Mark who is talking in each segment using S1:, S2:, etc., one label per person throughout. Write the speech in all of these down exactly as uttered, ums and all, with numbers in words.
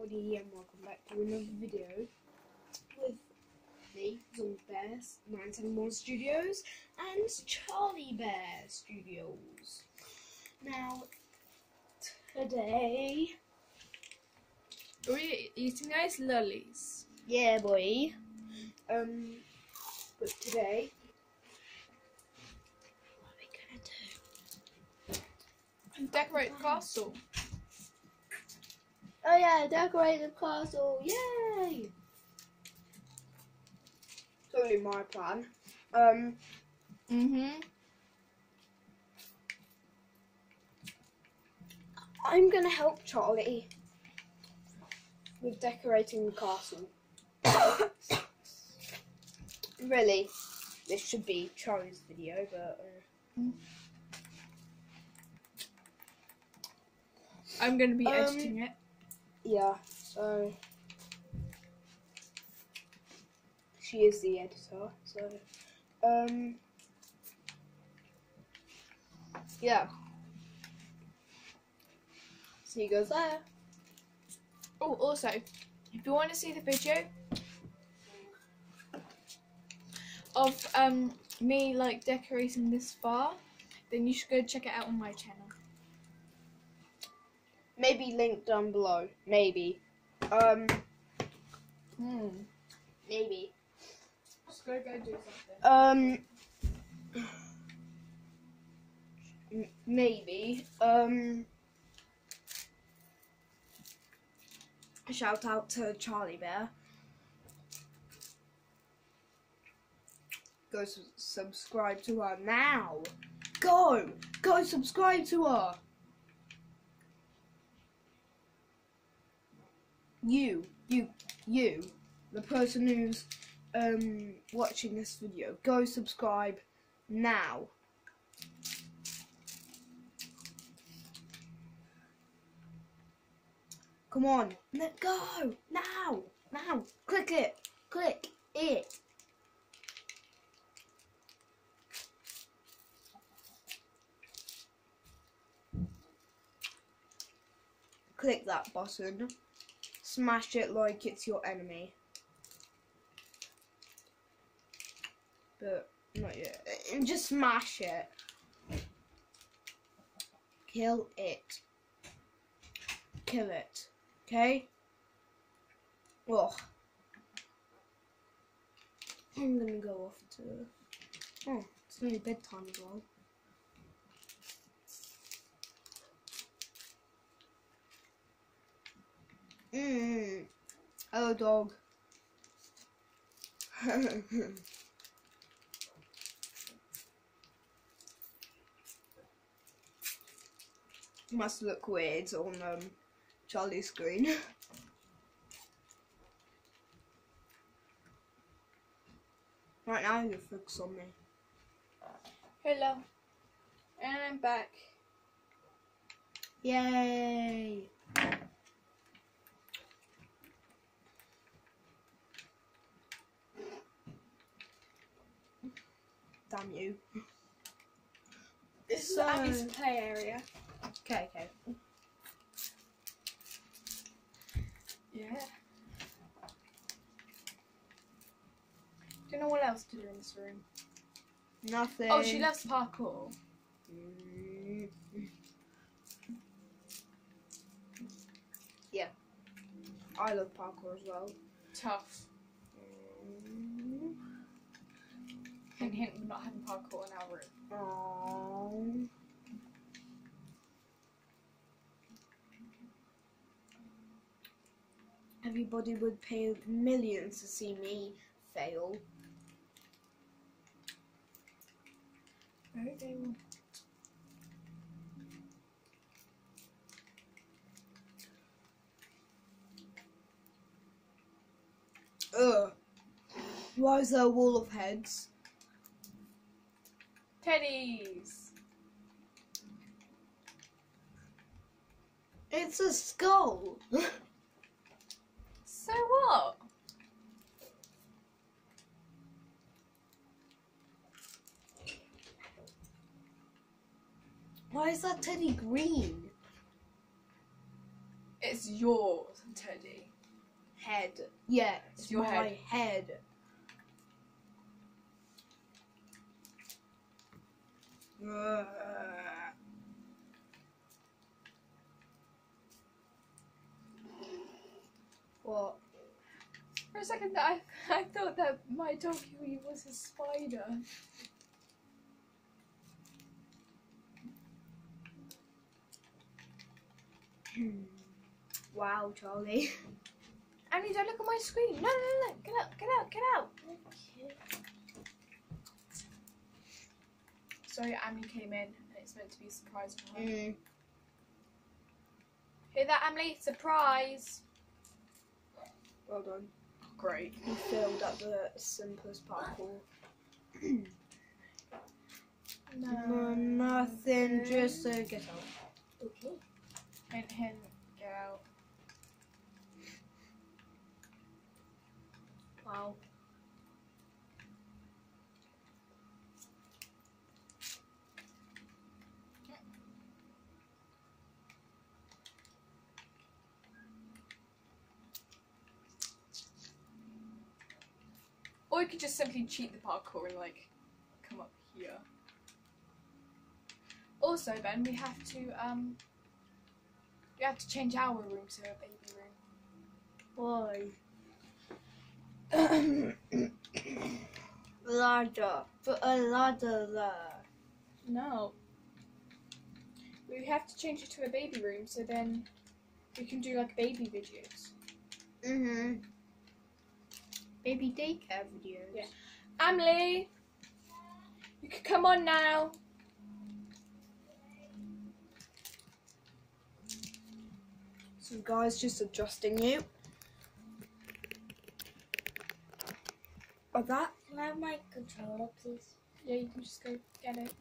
S1: everybody, and welcome back to another video with me, Zombie Bears, nine seven one Studios, and Charlie Bear Studios. Now, today...
S2: Are we eating those lollies?
S1: Yeah, boy. Um, but today... What are we gonna do?
S2: Decorate the castle.
S1: Oh yeah, decorate the castle, yay! Totally my plan. Um,
S2: Mm-hmm.
S1: I'm gonna help Charlie with decorating the castle. Really, this should be Charlie's video, but uh,
S2: I'm going to be
S1: Um,
S2: editing it.
S1: yeah, so she is the editor, so um yeah. See you guys there.
S2: Oh, also, if you want to see the video of um me like decorating this far, then you should go check it out on my channel.
S1: Maybe link down below. Maybe. Um
S2: Hmm.
S1: maybe.
S2: Just go go do something.
S1: Um m- maybe. Um shout out to Charlie Bear. Go su- subscribe to her now. Go! Go subscribe to her. You, you, you, the person who's um watching this video, go subscribe now. Come on, let go now, now. Click it, click it. Click that button. Smash it like it's your enemy. But not yet. Uh, Just smash it. Kill it. Kill it. Okay? Ugh. I'm gonna go off to... Oh, it's nearly bedtime as well. Mmm. Hello, dog. Must look weird on um, Charlie's screen. Right now, you focus on me.
S2: Hello. And I'm back.
S1: Yay! Damn you.
S2: This
S1: So-
S2: is Abby's play area.
S1: Okay, okay.
S2: Yeah. Do you know what else to do in this room?
S1: Nothing.
S2: Oh, she loves parkour.
S1: Mm. Yeah. I love parkour as well.
S2: Tough.
S1: Mm.
S2: Hint, hint, we're not having parkour in our room.
S1: Aww. Everybody would pay millions to see me fail.
S2: Okay.
S1: Ugh. Why is there a wall of heads?
S2: Teddies.
S1: It's a skull.
S2: So what?
S1: Why is that teddy green?
S2: It's yours, Teddy.
S1: head. Yeah, it's,
S2: It's your
S1: my
S2: head.
S1: head. Ugh. What?
S2: For a second, I I thought that my doggy was a spider.
S1: Wow, Charlie.
S2: Annie, don't look at my screen. No, no, no, no. Get out, get out, get out. Sorry, Emily came in and it's meant to be a surprise for her.
S1: Mm.
S2: Hear that, Emily? Surprise!
S1: Well done.
S2: Great.
S1: You failed at the simplest parkour. No, nothing. Just uh, get out.
S3: Okay.
S2: Hint, hint, get out.
S1: Wow.
S2: Or you could just simply cheat the parkour and like come up here. Also, Ben, we have to um, we have to change our room to a baby room.
S1: Why? Ladder. Put a ladder there.
S2: No. We have to change it to a baby room so then we can do like baby videos.
S1: Mhm. Baby daycare videos.
S2: Yeah. Emily, you can come on now.
S1: So guys, just adjusting you. Like that.
S3: Can I have my controller, please?
S2: Yeah, you can just go get it.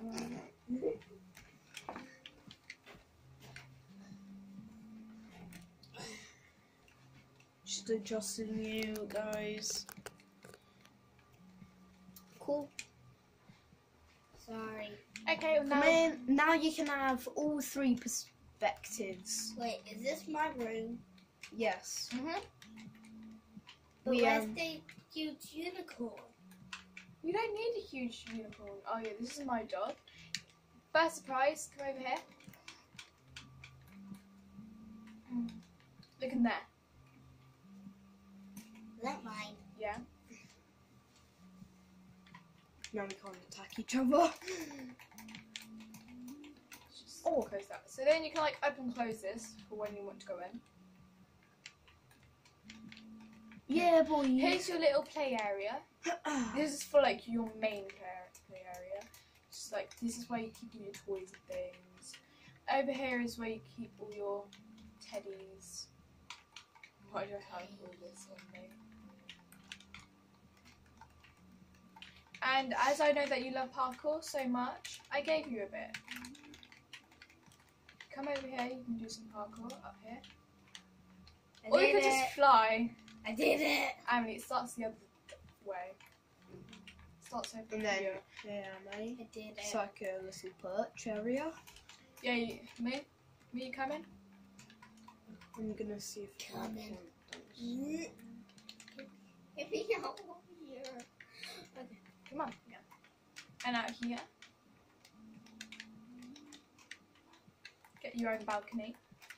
S1: Just adjusting you guys.
S3: Cool. Sorry.
S2: Okay, well now.
S1: Come in. Now you can have all three perspectives.
S3: Wait, is this my room?
S1: Yes.
S2: Mhm.
S3: But
S1: We,
S3: where's
S1: um,
S3: the huge unicorn?
S2: You don't need a huge unicorn. Oh yeah, this is my dog. First surprise, come over here. Mm. Look in there.
S3: Is that mine?
S2: Yeah.
S1: Now we can't attack each other.
S2: Just oh. Close that. So then you can like open and close this for when you want to go in.
S1: Yeah, boy.
S2: Here's your little play area. This is for like your main play, play area. Just like this is where you keep all your toys and things. Over here is where you keep all your teddies. Why do I have all this on me? And as I know that you love parkour so much, I gave you a bit. Come over here, you can do some parkour up here.
S3: I
S2: Or you
S3: did
S2: could
S3: it.
S2: just fly.
S3: I did it.
S2: I mean, it starts the other way. It starts over
S1: And then,
S2: here.
S1: yeah, mate.
S3: I did
S1: It's
S3: it.
S1: like a little perch area.
S2: Yeah, you, me? Me, you come in?
S1: I'm gonna see if I
S3: Come
S1: can
S3: in.
S1: dance.
S3: If you go here. Okay.
S2: Come on. Yeah. And out here. Get your own balcony.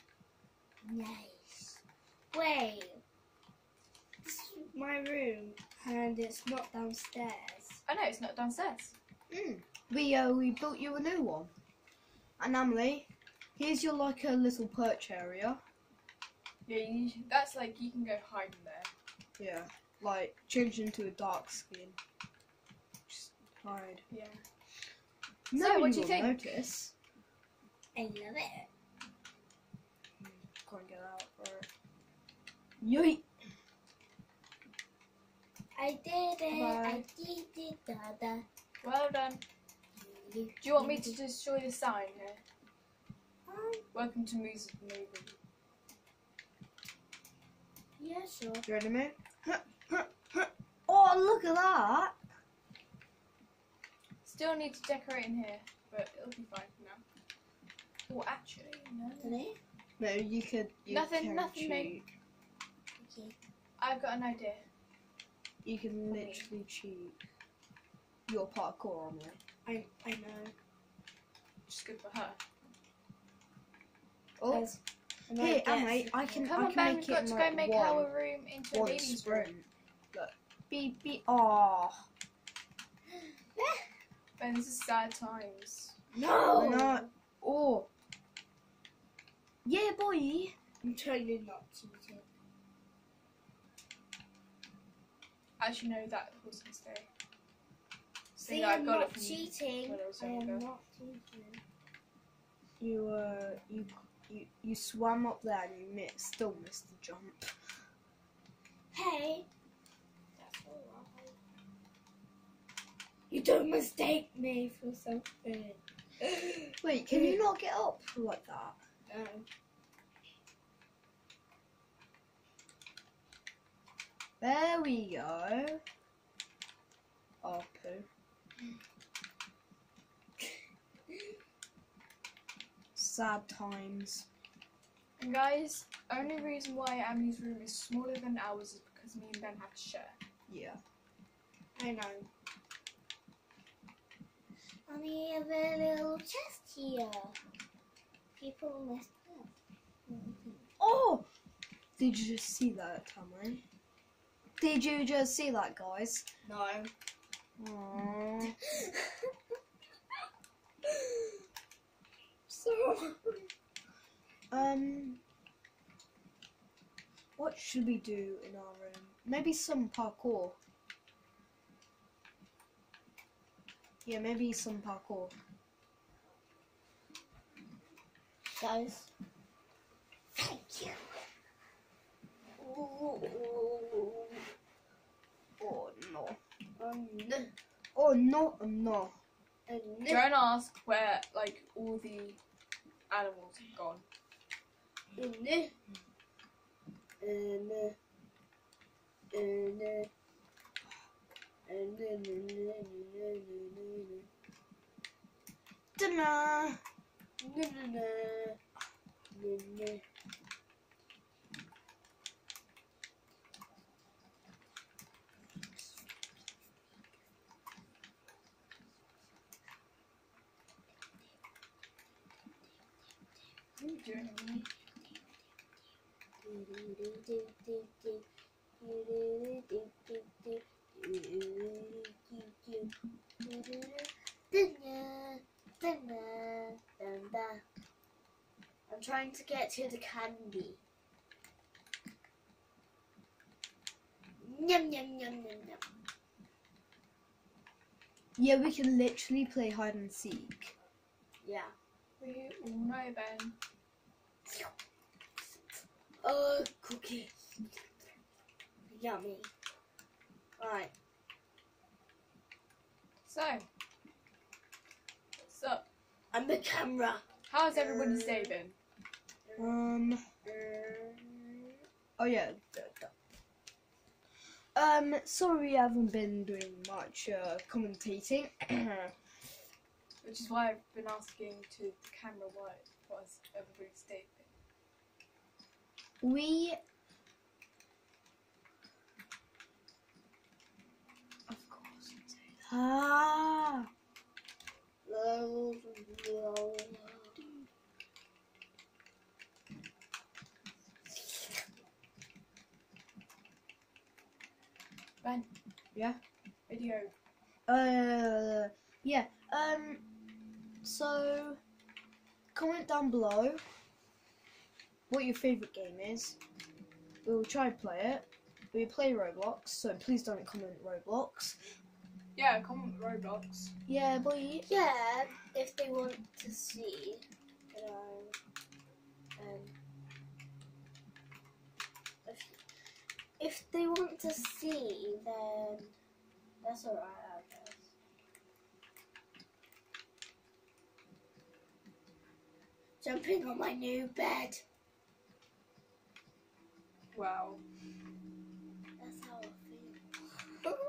S3: Nice. Wait. This is my room, and it's not downstairs.
S2: Oh no, it's not downstairs.
S1: Mm. We uh we built you a new one. And Emily, here's your like a little perch area.
S2: Yeah, you, that's like you can go hide in there.
S1: Yeah. Like change into a dark skin. Just hide.
S2: Yeah.
S1: No
S2: So, what
S1: one
S2: do you
S1: will
S2: think?
S1: notice.
S3: I love it.
S1: Can't get out for it. Yoink!
S3: I did it.
S1: Bye.
S3: I did it. Da, da.
S2: Well done. Do you want me to destroy the sign here?
S3: Um,
S2: Welcome to Music Movie.
S3: yeah, sure.
S1: You ready, mate? Oh, look at that!
S2: Still need to decorate in here, but it'll be fine for now. Oh, actually, no.
S3: Today?
S1: No, you could. You
S2: Nothing-
S1: can
S2: nothing,
S1: cheat.
S2: mate.
S3: cheating.
S2: I've got an idea.
S1: You can literally cheat your parkour on me.
S3: I I know.
S2: Which is good for her.
S1: Oh,
S3: As- and
S1: hey,
S3: I
S1: Emma,
S3: guess-
S1: I can.
S2: Come
S1: I
S2: on,
S1: can
S2: Ben,
S1: make
S2: we've got
S1: it
S2: to
S1: in
S2: go
S1: like
S2: make
S1: one,
S2: our room into a
S1: one
S2: baby's
S1: sprint.
S2: room.
S1: Look, beep beep. Oh,
S2: Ben, this is sad times.
S3: No.
S1: no. Oh, yeah, boy.
S3: I'm totally not cheating.
S2: Actually, no, that was a mistake.
S3: See,
S2: yeah, I
S3: I'm
S2: got
S3: not
S2: it from
S3: cheating.
S2: when I was
S3: I am
S2: younger.
S3: not cheating.
S1: You uh, you you you swam up there and you mi- still missed the jump.
S3: Hey. That's alright. You don't mistake me for something.
S1: Wait, can you not get up like that?
S3: No.
S1: There we go. Oh, poo. Sad times.
S2: And guys, only reason why Emily's room is smaller than ours is because me and Ben have to share.
S1: Yeah.
S3: I know. And we have a little chest here. People messed up.
S1: Oh! Did you just see that, Tammy? Did you just see that, guys?
S3: No.
S1: Aww.
S3: So.
S1: Um. What should we do in our room? Maybe some parkour. Yeah, maybe some parkour.
S3: Guys. Thank you. Ooh.
S1: Oh no.
S3: Um, no.
S1: Oh no, no.
S3: Um,
S2: Don't ask where, like, all the animals have gone.
S3: no. And, uh, and, uh, and, uh,
S1: Dinner.
S3: no, no, no, no, no.
S2: What are you doing, Emily?
S3: I'm trying to get to the candy. Yum yum yum yum yum.
S1: Yeah, we can literally play hide and seek.
S3: Yeah.
S2: We all know, Ben.
S3: Oh, cookie. Yummy. Right.
S2: So, what's up?
S3: I'm the camera.
S2: How's everybody's day been?
S1: Um.
S3: Uh,
S1: Oh yeah. d- d- Um. Sorry, we haven't been doing much uh, commentating.
S2: Which is why I've been asking to the camera what was everybody's day been.
S1: we. Of course. Ah.
S3: low, low.
S2: Ben.
S1: Yeah?
S2: Video.
S1: Uh. Yeah. Um. So, comment down below what your favorite game is. We'll try and play it. We play Roblox, so please don't comment Roblox.
S2: Yeah, comment Roblox.
S1: Yeah, boy.
S3: Yeah, if they want to see, you know, um, if, if they want to see, then that's alright, I guess. Jumping on my new bed.
S2: Wow.
S3: That's how I feel.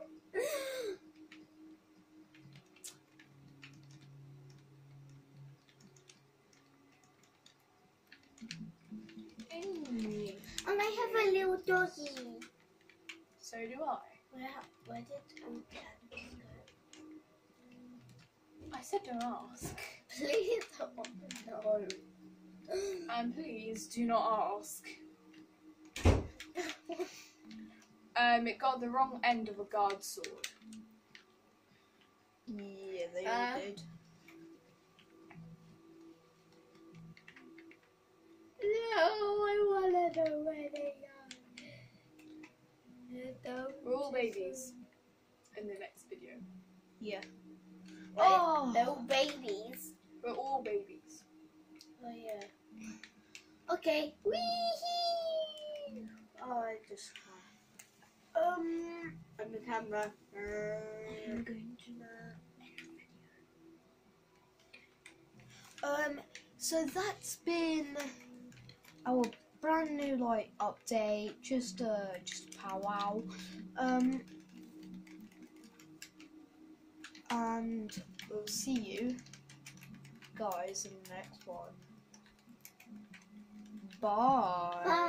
S3: And I have a little doggy.
S2: So do I.
S3: Where, where did um, go?
S2: I said don't ask.
S3: Please don't. No.
S2: And please do not ask. Um, it got the wrong end of a guard sword.
S1: Yeah, they
S3: Uh,
S1: all did.
S3: No, I wanna know where they are.
S2: We're all babies in the next video.
S1: Yeah.
S3: Oh,
S1: Oh.
S3: no babies.
S2: We're all babies.
S3: Oh yeah. Okay. Wee. Oh, I just can't. Um, on the camera.
S1: I'm going to. Um. So that's been our brand new like update. Just uh, just powwow. Um. And we'll see you guys in the next one. Bye.
S3: Bye.